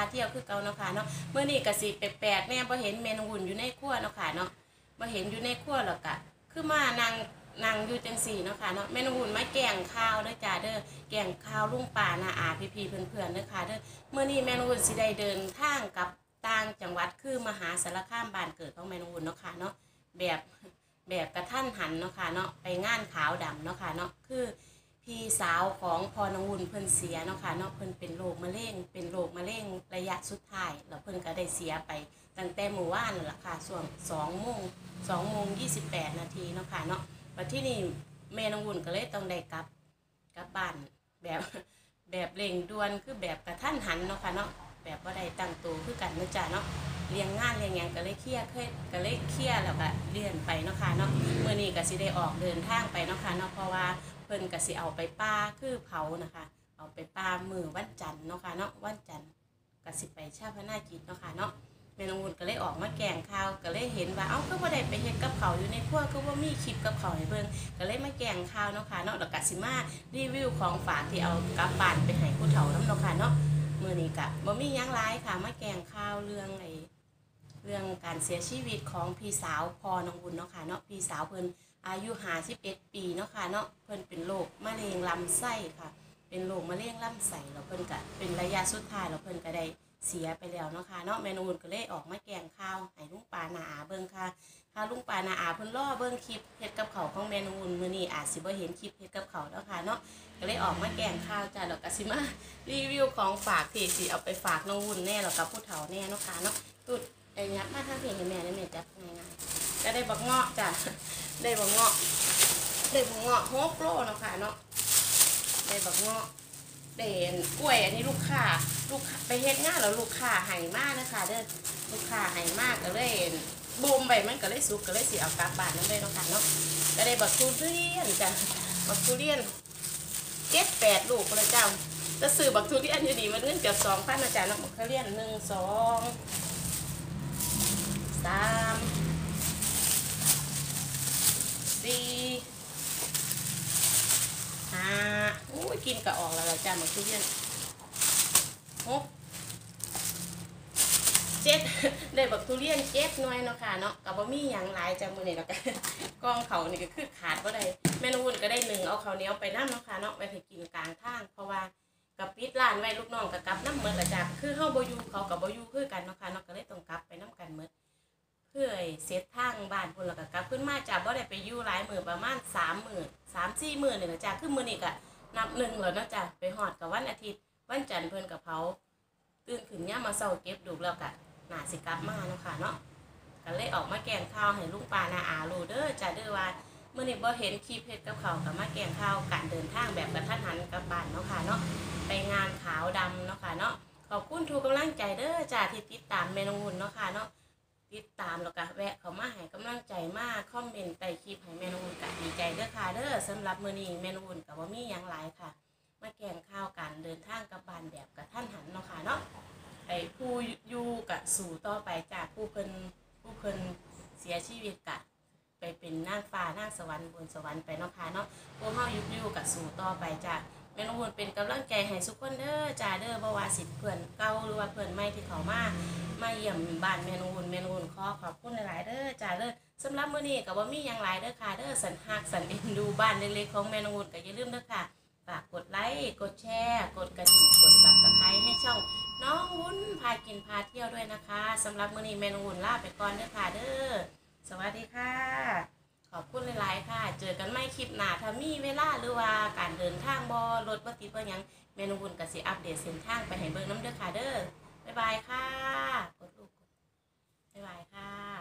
เที่ยวคือเก่าเนาะค่ะเนาะเมื่อนี้ก็สิแปลกๆแน่บ่เห็นแม่น้องวุ่นอยู่ในครัวเนาะค่ะเนาะบ่เห็นอยู่ในครัวหรอกก็คือมานั่งอยู่จังสี่เนาะค่ะเนาะแม่น้องวุ่นมาแกงข้าวเด้อจ้าเด้อแกงข้าวลุงป่าน้าอาพี่ๆเพื่อนๆเด้อค่ะเด้อเมื่อนี้แม่น้องวุ่นสิได้เดินทางกับต่างจังหวัดคือมหาสารคามบ้านเกิดของแม่น้องวุ่นเนาะค่ะเนาะแบบกระทันหันเนาะค่ะเนาะไปงานขาวดำเนาะค่ะเนาะคือพี่สาวของพ่อน้องวุ่นเพิ่นเสียเนาะค่ะเนาะเพิ่นเป็นโรคมะเร็งระยะสุดท้ายแล้วเพิ่นก็ได้เสียไปตั้งแต่เมื่อวานนั่นล่ะค่ะช่วง2 โมง 28 นาทีเนาะค่ะเนาะวันที่นี่แม่น้องวุ่นก็เลยต้องได้กลับบ้านแบบเร่งด่วนคือแบบกระทันหันเนาะค่ะเนาะแบบว่าได้ตั้งตัวคือกันเนาะจ้ะเนาะเลี้ยงงานเลี้ยงหยังก็เลยเครียดแล้วก็เลื่อนไปเนาะค่ะเนาะเมื่อนี้ก็สิได้ออกเดินทางไปเนาะค่ะเนาะเพราะว่าเพิ่นก็สิเอาไปป่าคือเผานะคะเอาไปป่ามื้อวันจันทร์เนาะค่ะเนาะวันจันทร์ก็สิไปชาปนกิจเนาะค่ะเนาะแม่น้องวุ่นก็เลยออกมาแกงข้าวก็เลยเห็นว่าเอ้าก็บ่ได้ไปเฮ็ดกับข้าวอยู่ในครัวก็บ่มีคลิปกับข้าวให้เบิ่งก็เลยมาแกงข้าวเนาะค่ะเนาะแล้วก็สิมารีวิวของฝากที่เอากลับบ้านไปให้ผู้เฒ่านำเนาะค่ะเนาะมื้อนี้ก็บ่มีหยังหลายค่ะมาแกงข้าวเรื่องการเสียชีวิตของพี่สาวพ่อน้องวุ่นเนาะค่ะเนาะพี่สาวเพิ่นอายุ51 ปีเนาะค่ะเนาะเพิ่นเป็นโรคมะเร็งลำไส้ค่ะเป็นโรคมะเร็งลำไส้แล้วเพิ่นก็เป็นระยะสุดท้ายแล้วเพิ่นก็ได้เสียไปแล้วเนาะค่ะเนาะแม่น้องวุ่นก็เลยออกมาแกงข้าวให้ลุงปาน้าอาเบิ่งค่ะลุงปาน้าอาเพิ่นรอเบิ่งคลิปเฮ็ดกับข้าวของแม่น้องวุ่นมื้อนี้อาจสิบ่เห็นคลิปเฮ็ดกับข้าวแล้วค่ะเนาะก็เลยออกมาแกงข้าวจ้ะแล้วก็สิมารีวิวของฝากที่สิเอาไปฝากน้องวุ่นแน่แล้วก็ผู้เฒ่าแน่เนาะค่ะเนาะตุดไอ้ยักษ์มาทางเพลงให้แม่ได้แม่จับง่ายๆก็ได้บักเงาะจ้ะได้บักเงาะ6 โลเนาะค่ะเนาะได้บักเงาะได้กล้วยอันนี้ลูกค้าไปเฮ็ดงานแล้วลูกค้าให้มากนะคะเด้อลูกค้าให้มากก็เลยบ่มไปมันก็เลยสุกก็เลยสิเอากลับบ้านนั่นเลยเนาะค่ะเนาะก็ได้บักทุเรียนจ้ะบักทุเรียน7-8 ลูกเลยเจ้าจะซื้อบักทุเรียนอยู่ดีมันเงินเกือบ 2,000นะจ๊ะเนาะบักทุเรียน1 2 3 4 5อุ้ยกินก็ออกแล้วจ้าบักทุเรียน6 7ได้บักทุเรียน7 หน่วยเนาะค่ะเนาะก็บ่มีหยังหลายจ้ามื้อนี้แล้วก็กองเขานี่ก็คือขาดบ่ได้แม่น้องวุ่นก็ได้1เอาข้าวเหนียวไปนำเนาะค่ะเนาะไว้ให้กินกลางทางเพราะว่าก็ปิดร้านไว้ลูกน้องก็กลับนำหมดละจ้ะคือเฮาบ่อยู่เขาก็บ่อยู่คือกันเนาะค่ะเนาะก็เลยต้องกลับไปนำกันหมดเพื่อเสร็จทางบ้านพุ่นแล้วก็กลับขึ้นมาจ้ะบ่ได้ไปอยู่หลายมื้อประมาณ3 มื้อ3-4 มื้อนี่ล่ะจ้ะคือมื้อนี้ก็นับ1แล้วเนาะจ้ะไปฮอดก็วันอาทิตย์วันจันทร์เพิ่นก็เผาตื่นขึ้นยามมาเช้าเก็บดูกแล้วก็น่าสิกลับมาเนาะค่ะเนาะก็เลยออกมาแกงข้าวให้ลุงปาน้าอารู้เด้อจ้ะเด้อว่ามื้อนี้บ่เห็นคลิปเฮ็ดกับข้าวก็มาแกงข้าวการเดินทางแบบกระทันหันกลับบ้านเนาะค่ะเนาะไปงานขาวดำเนาะค่ะเนาะขอบคุณทุกกำลังใจเด้อจ้ะที่ติดตามแม่น้องวุ่นเนาะค่ะเนาะติดตามแล้วก็แวะเข้ามาให้กำลังใจมาคอมเมนต์ใต้คลิปให้แม่น้องวุ่นก็ดีใจเด้อค่ะเด้อสำหรับมื้อนี้แม่น้องวุ่นก็บ่มีหยังหลายค่ะมาแกงข้าวการเดินทางกลับบ้านแบบกระทันหันเนาะค่ะเนาะไอ้ผู้อยู่กะสู่ต่อไปจากผู้เพิ่นเสียชีวิตกะไปเป็นนางฟ้านางสวรรค์บนสวรรค์ไปเนาะค่ะเนาะพวกเฮาอยู่กะสู่ต่อไปจ้ะแม่น้องวุ่นเป็นกำลังใจให้ทุกคนเด้อจ้าเด้อบ่ว่าสิเพื่อนเก่าหรือว่าเพื่อนใหม่ที่เขามาเยี่ยมบ้านแม่น้องวุ่นขอบคุณหลายๆเด้อจ้าเด้อสำหรับมื้อนี้ก็บ่มีหยังหลายเด้อค่ะเด้อสันฮักสันเอ็นดูบ้านเล็กๆของแม่น้องวุ่นก็อย่าลืมเด้อค่ะฝากกดไลค์กดแชร์กดกระดิ่งกด Subscribe ให้ช่องน้องวุ้นพากินพาเที่ยวด้วยนะคะสำหรับมื้อนี้แม่น้องวุ้นลาไปก่อนเด้อค่ะเด้อสวัสดีค่ะขอบคุณหลายๆค่ะเจอกันใหม่คลิปหน้าถ้ามีเวลาหรือว่าการเดินทางบ่รถบ่ติดบ่หยังแม่น้องวุ้นก็สิอัปเดตเส้นทางไปให้เบิ่งนำเด้อค่ะเด้อบ๊ายบายค่ะกดลูกบ๊ายบายค่ะ